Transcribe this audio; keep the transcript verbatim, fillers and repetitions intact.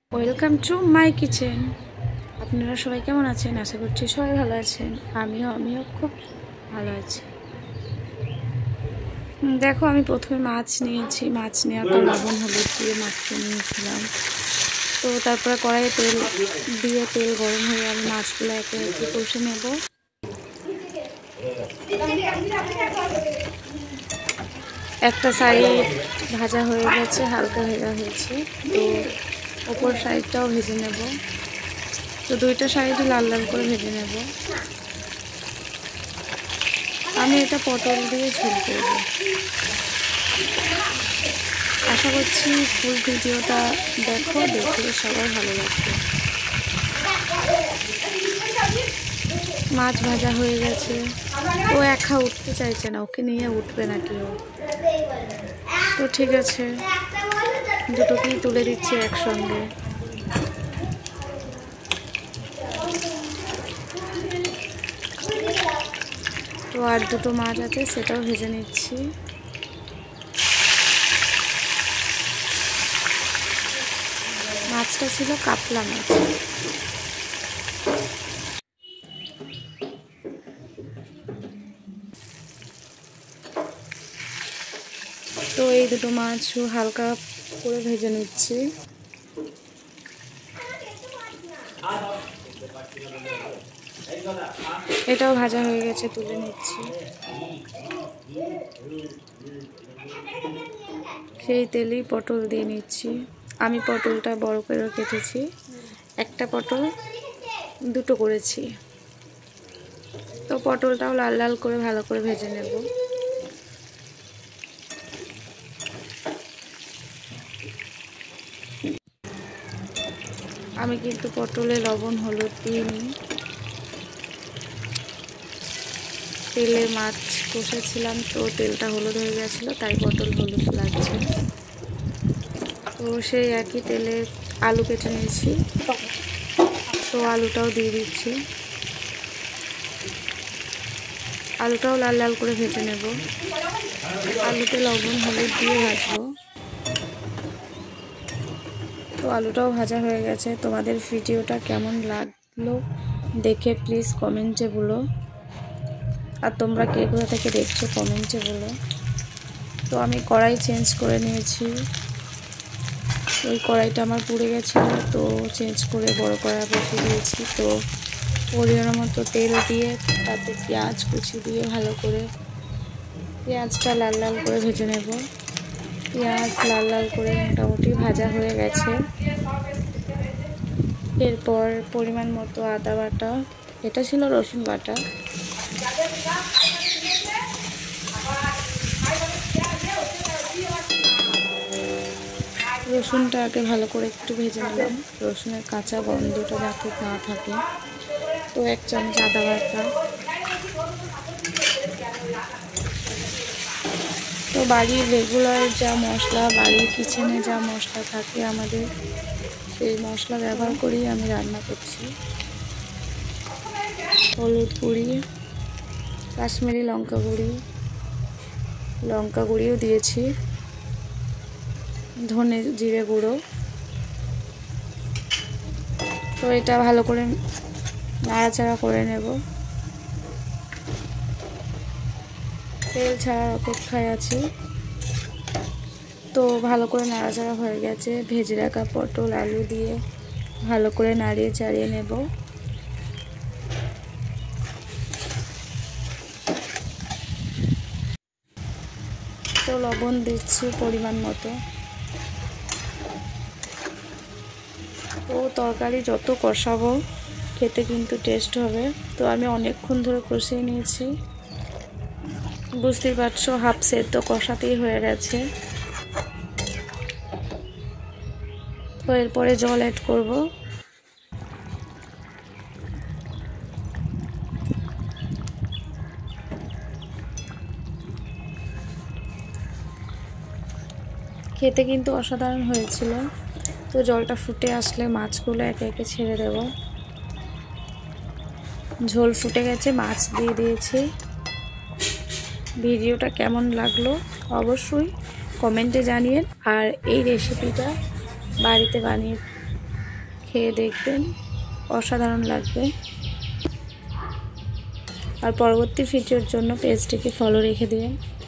Welcome to my kitchen. আপনারা সবাই কেমন আছেন? আশা করছি সবাই ভালো আছেন। আমিও আমিও খুব ভালো আছি। দেখো, আমি প্রথমে মাছ নিয়েছি। মাছ নেওয়ার পর লবণ হলুদ দিয়ে মাখিয়ে নিয়েছিলাম। তো তারপরে কড়াইয়ে তেল দিয়ে তেল গরম হয়ে আমি মাছগুলো একে একে কষে নেব। একটা সাইড ভাজা হয়ে গেছে, হালকা ভাজা হয়েছে, তো ওপর সাইডটাও ভেজে নেব। তো দুইটা সাইডই লাল লাল করে ভেজে নেব। আমি এটা পটল দিয়ে ঝোল করব। আশা করছি ফুল ভিডিওটা দেখো, দেখে সবার ভালো লাগবে। মাছ ভাজা হয়ে গেছে। ও একা উঠতে চাইছে না, ওকে নিয়ে উঠবে না কেউ। তো ঠিক আছে, দুটোকেই তুলে দিচ্ছি একসঙ্গে। তো আর দুটো মাছ আছে, সেটাও ভেজে নিচ্ছি। মাছটা ছিল কাতলা মাছ। তো এই দুটো মাছও হালকা করে ভেজে নিচ্ছি। এটাও ভাজা হয়ে গেছে, তুলে নিচ্ছি। সেই তেলেই পটল দিয়ে নিচ্ছি। আমি পটলটা বড় করে কেটেছি, একটা পটল দুটো করেছি। তো পটলটাও লাল লাল করে ভালো করে ভেজে নেব। আমি কিন্তু পটলে লবণ হলুদ দিইনি। তেলে মাছ কষেছিলাম, তো তেলটা হলুদ হয়ে গেছিলো, তাই পটল হলুদ লাগছে। তো সেই একই তেলে আলু কেটে নিয়েছি, তো আলুটাও দিয়ে দিচ্ছি। আলুটাও লাল লাল করে ভেজে নেব। আলুতে লবণ হলুদ দিয়ে ভাজবো। তো আলুটাও ভাজা হয়ে গেছে। তোমাদের ভিডিওটা কেমন লাগলো দেখে প্লিজ কমেন্টে বলো। আর তোমরা কে কোথা থেকে দেখছো কমেন্টে বলো। তো আমি কড়াই চেঞ্জ করে নিয়েছি। ওই কড়াইটা আমার পুড়ে গেছিলো, তো চেঞ্জ করে বড় কড়াই বসিয়ে দিয়েছি। তো পরিমাণ মতো তেল দিয়ে তাতে পেঁয়াজ কুচি দিয়ে ভালো করে পেঁয়াজটা লাল লাল করে ভেজে নেব। পেঁয়াজ লাল লাল করে মোটামুটি ভাজা হয়ে গেছে। এরপর পরিমাণ মতো আদা বাটা, এটা ছিল রসুন বাটা, রসুনটা আগে ভালো করে একটু ভেজে নিলাম, রসুনের কাঁচা গন্ধটা যাতে না থাকে। তো এক চামচ আদা বাটা। তো বাড়ির রেগুলার যা মশলা, বাড়ির কিচেনে যা মশলা থাকে আমাদের, সেই মশলা ব্যবহার করেই আমি রান্না করছি। হলুদ গুঁড়ি, কাশ্মীরি লঙ্কা গুঁড়ি, লঙ্কা গুঁড়িও দিয়েছি, ধনে জিরে গুঁড়ো। তো এটা ভালো করে নাড়াচাড়া করে নেব। তেল ছাড়ার অপেক্ষায় আছি। তো ভালো করে নাড়াচাড়া হয়ে গেছে। ভেজে রাখা পটল আলু দিয়ে ভালো করে নাড়িয়ে চাড়িয়ে নেব। তো লবণ দিচ্ছি পরিমাণ মতো। তো তরকারি যত কষাবো খেতে কিন্তু টেস্ট হবে। তো আমি অনেকক্ষণ ধরে কষিয়ে নিয়েছি, বুঝতেই পারছো হাফ সেদ্ধ কষাতেই হয়ে গেছে। তো এরপরে জল অ্যাড করব। খেতে কিন্তু অসাধারণ হয়েছিল। তো জলটা ফুটে আসলে মাছগুলো একে একে ছেড়ে দেব। ঝোল ফুটে গেছে, মাছ দিয়ে দিয়েছি। ভিডিওটা কেমন লাগলো অবশ্যই কমেন্টে জানিয়ে। আর এই রেসিপিটা বাড়িতে বানিয়ে খেয়ে দেখবেন, অসাধারণ লাগবে। আর পরবর্তী ভিডিওর জন্য পেজটিকে ফলো রেখে দিবেন।